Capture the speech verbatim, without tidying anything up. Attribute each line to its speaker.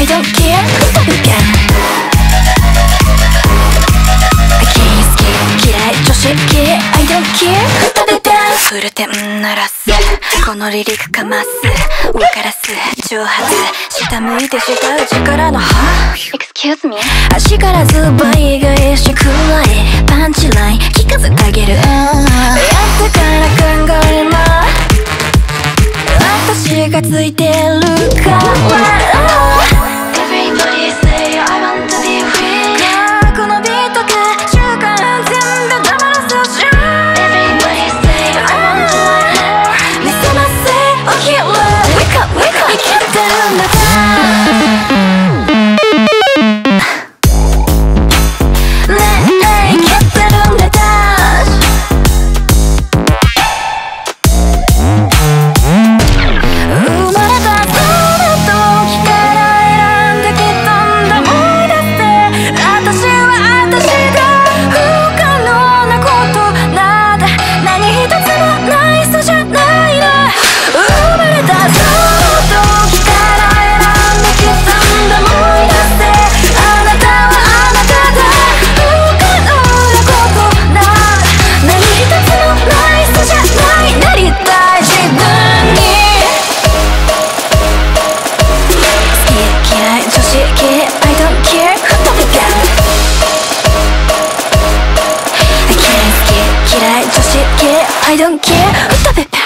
Speaker 1: I don't care 歌べかI can't skip 嫌い女子系 I don't care 歌べかフルテン鳴らすこのリリックかます上からす挑発下向いて下打ちからのは Excuse me 足からズバイ返しくらいパンチライン聞かせてあげるやってから考えま私がついてるから Everybody say I want to be free このビートが習慣全部黙らせし Everybody say I want to like more 見せませお昼 Wake up wake up 生きてるんだI don't care 歌べ